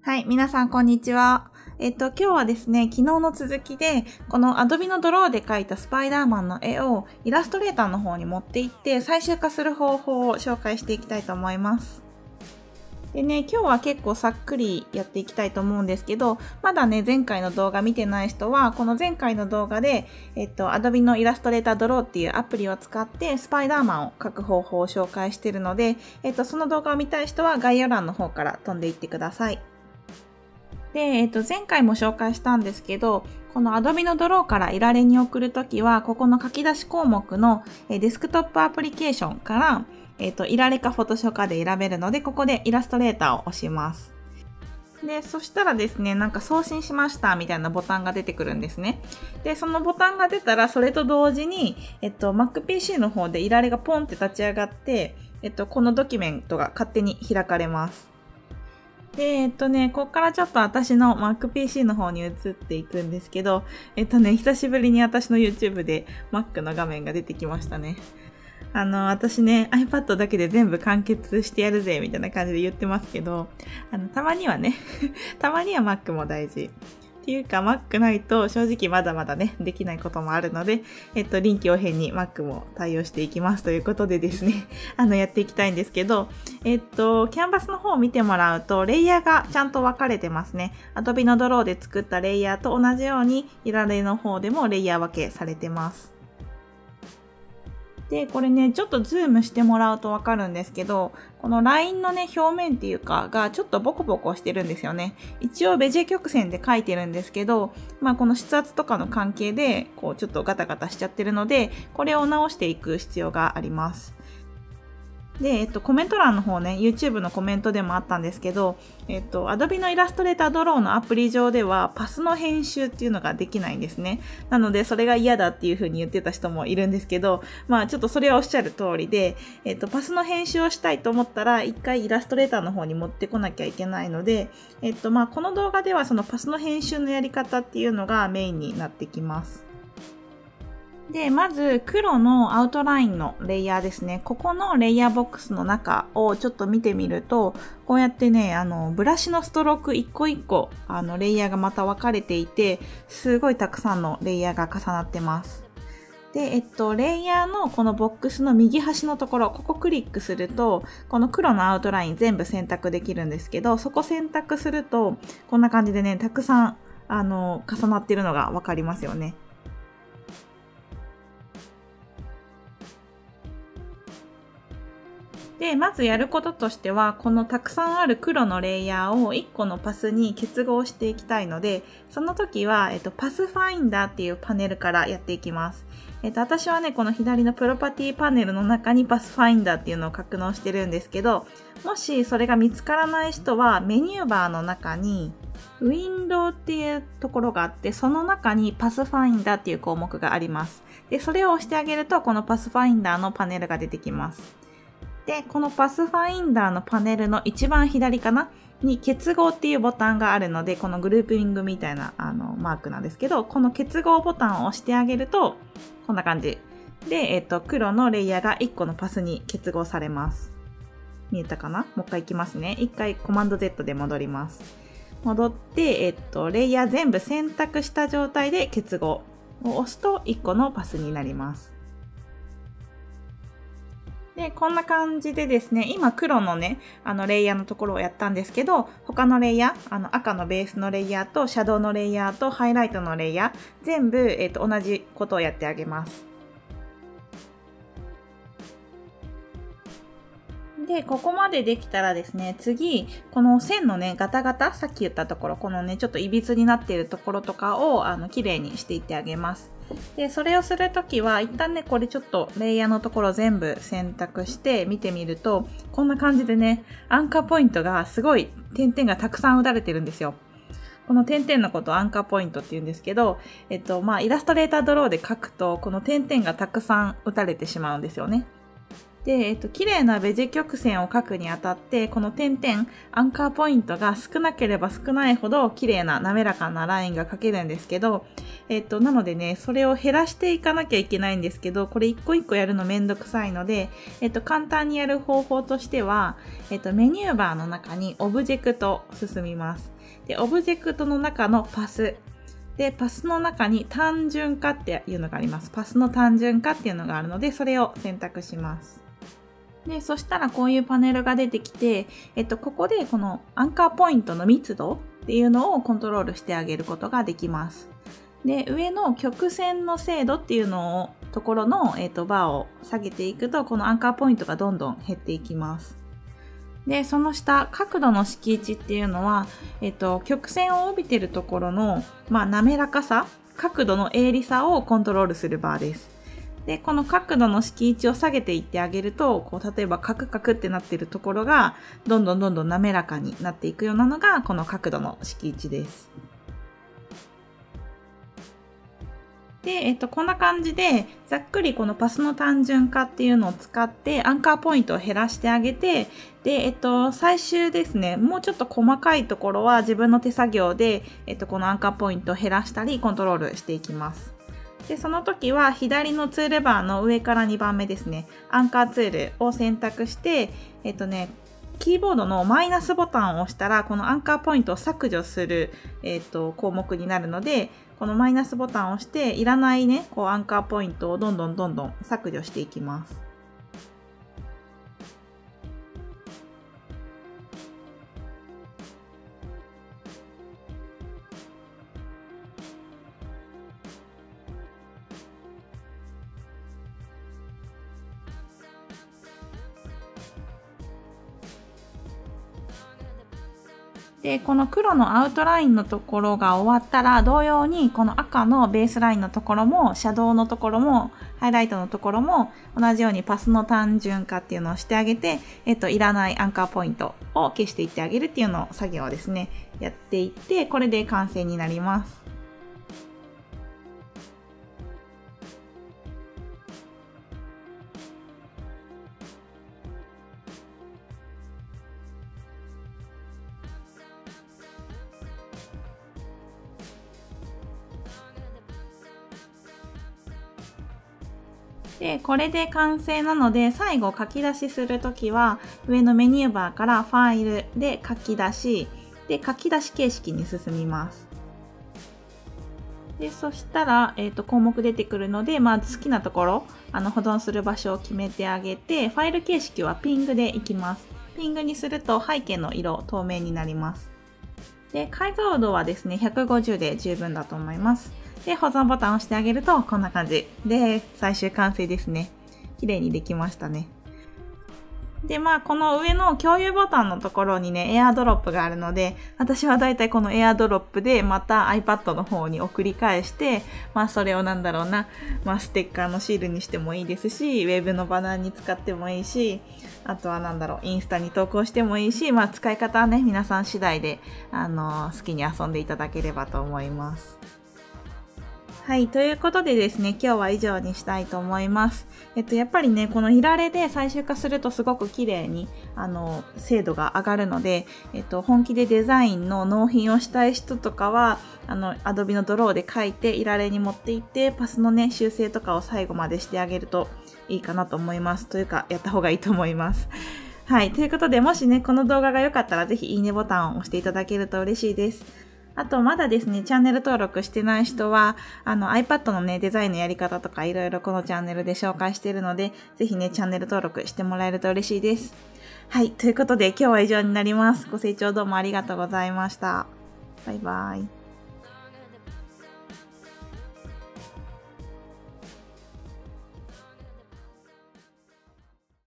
はい、皆さんこんにちは。今日はですね、昨日の続きで、この Adobe のドローで描いたスパイダーマンの絵をイラストレーターの方に持っていって最終化する方法を紹介していきたいと思います。でね、今日は結構さっくりやっていきたいと思うんですけど、まだね、前回の動画見てない人は、この前回の動画で、Adobe のイラストレータードローっていうアプリを使ってスパイダーマンを描く方法を紹介しているので、その動画を見たい人は概要欄の方から飛んでいってください。で、前回も紹介したんですけど、この Adobe のドローからいられに送るときは、ここの書き出し項目のデスクトップアプリケーションから、いられかフォトショーかで選べるので、ここでイラストレーターを押します。で、そしたらですね、なんか送信しましたみたいなボタンが出てくるんですね。で、そのボタンが出たら、それと同時に、Mac PC の方でいられがポンって立ち上がって、このドキュメントが勝手に開かれます。で、こっからちょっと私の Mac PC の方に移っていくんですけど、久しぶりに私の YouTube で Mac の画面が出てきましたね。私ね、iPad だけで全部完結してやるぜ、みたいな感じで言ってますけど、たまにはね、たまには Mac も大事。っていうか Mac ないと正直まだまだね、できないこともあるので、臨機応変に Mac も対応していきますということでですね、やっていきたいんですけど、キャンバスの方を見てもらうと、レイヤーがちゃんと分かれてますね。Adobe のドローで作ったレイヤーと同じように、いられの方でもレイヤー分けされてます。で、これね、ちょっとズームしてもらうとわかるんですけど、このラインのね、表面っていうか、がちょっとボコボコしてるんですよね。一応ベジェ曲線で描いてるんですけど、まあこの筆圧とかの関係で、こうちょっとガタガタしちゃってるので、これを直していく必要があります。で、コメント欄の方ね、YouTube のコメントでもあったんですけど、Adobe のイラストレータードローのアプリ上ではパスの編集っていうのができないんですね。なので、それが嫌だっていう風に言ってた人もいるんですけど、まあちょっとそれはおっしゃる通りで、パスの編集をしたいと思ったら、一回イラストレーターの方に持ってこなきゃいけないので、まあこの動画ではそのパスの編集のやり方っていうのがメインになってきます。で、まず黒のアウトラインのレイヤーですね。ここのレイヤーボックスの中をちょっと見てみると、こうやってね、ブラシのストローク一個一個、レイヤーがまた分かれていて、すごいたくさんのレイヤーが重なってます。で、レイヤーのこのボックスの右端のところ、ここクリックすると、この黒のアウトライン全部選択できるんですけど、そこ選択すると、こんな感じでね、たくさん、重なってるのが分かりますよね。で、まずやることとしては、このたくさんある黒のレイヤーを1個のパスに結合していきたいので、その時は、パスファインダーっていうパネルからやっていきます。私はね、この左のプロパティパネルの中にパスファインダーっていうのを格納してるんですけど、もしそれが見つからない人は、メニューバーの中に、ウィンドウっていうところがあって、その中にパスファインダーっていう項目があります。で、それを押してあげると、このパスファインダーのパネルが出てきます。で、このパスファインダーのパネルの一番左かなに結合っていうボタンがあるので、このグループリングみたいなマークなんですけど、この結合ボタンを押してあげると、こんな感じ。で、黒のレイヤーが1個のパスに結合されます。見えたかな？もう一回いきますね。一回コマンド Z で戻ります。戻って、レイヤー全部選択した状態で結合を押すと1個のパスになります。で、こんな感じでですね、今黒のね、レイヤーのところをやったんですけど、他のレイヤー、赤のベースのレイヤーと、シャドウのレイヤーと、ハイライトのレイヤー、全部、同じことをやってあげます。で、ここまでできたらですね、次、この線のね、ガタガタ、さっき言ったところ、このね、ちょっといびつになっているところとかを、綺麗にしていってあげます。で、それをするときは、一旦ね、これちょっとレイヤーのところ全部選択して見てみると、こんな感じでね、アンカーポイントがすごい点々がたくさん打たれてるんですよ。この点々のことをアンカーポイントって言うんですけど、まあ、イラストレータードローで書くと、この点々がたくさん打たれてしまうんですよね。で、綺麗なベジ曲線を描くにあたって、この点々、アンカーポイントが少なければ少ないほど綺麗な滑らかなラインが描けるんですけど、 なのでね、それを減らしていかなきゃいけないんですけど、これ一個一個やるのめんどくさいので、簡単にやる方法としては、メニューバーの中にオブジェクト進みます。で、オブジェクトの中のパス。で、パスの中に単純化っていうのがあります。パスの単純化っていうのがあるので、それを選択します。で、そしたらこういうパネルが出てきて、ここでこのアンカーポイントの密度っていうのをコントロールしてあげることができます。で、上の曲線の精度っていうのを、ところの、バーを下げていくと、このアンカーポイントがどんどん減っていきます。で、その下、角度の敷地っていうのは、曲線を帯びてるところの、滑らかさ、角度の鋭利さをコントロールするバーです。で、この角度の敷地を下げていってあげると、例えばカクカクってなってるところが、どんどん滑らかになっていくようなのが、この角度の敷地です。で、こんな感じで、ざっくりこのパスの単純化っていうのを使って、アンカーポイントを減らしてあげて、で、最終ですね、もうちょっと細かいところは自分の手作業で、このアンカーポイントを減らしたり、コントロールしていきます。で、その時は左のツールバーの上から2番目ですね、アンカーツールを選択して、キーボードのマイナスボタンを押したら、このアンカーポイントを削除する、項目になるので、このマイナスボタンを押して、いらないね、アンカーポイントをどんどん削除していきます。で、この黒のアウトラインのところが終わったら、同様にこの赤のベースラインのところも、シャドウのところも、ハイライトのところも、同じようにパスの単純化っていうのをしてあげて、いらないアンカーポイントを消していってあげるっていうのを作業をですね、やっていって、これで完成になります。で、これで完成なので、最後書き出しするときは、上のメニューバーからファイルで書き出し、で、書き出し形式に進みます。で、そしたら、項目出てくるので、好きなところ、保存する場所を決めてあげて、ファイル形式はピングでいきます。ピングにすると背景の色、透明になります。で、解像度はですね、150で十分だと思います。で、保存ボタンを押してあげると、こんな感じ。で、最終完成ですね。綺麗にできましたね。で、この上の共有ボタンのところにね、エアドロップがあるので、私はだいたいこのエアドロップでまた iPad の方に送り返して、それをステッカーのシールにしてもいいですし、ウェブのバナーに使ってもいいし、あとはインスタに投稿してもいいし、使い方はね、皆さん次第で、好きに遊んでいただければと思います。はい。ということでですね、今日は以上にしたいと思います。やっぱりね、このいられで最終化するとすごく綺麗に、精度が上がるので、本気でデザインの納品をしたい人とかは、Adobe のドローで書いて、いられに持っていって、パスのね、修正とかを最後までしてあげるといいかなと思います。というか、やった方がいいと思います。はい。ということで、もしね、この動画が良かったら、ぜひいいねボタンを押していただけると嬉しいです。あと、まだですね、チャンネル登録してない人は、iPad のね、デザインのやり方とかいろいろこのチャンネルで紹介しているので、ぜひね、チャンネル登録してもらえると嬉しいです。はい。ということで、今日は以上になります。ご清聴どうもありがとうございました。バイバイ。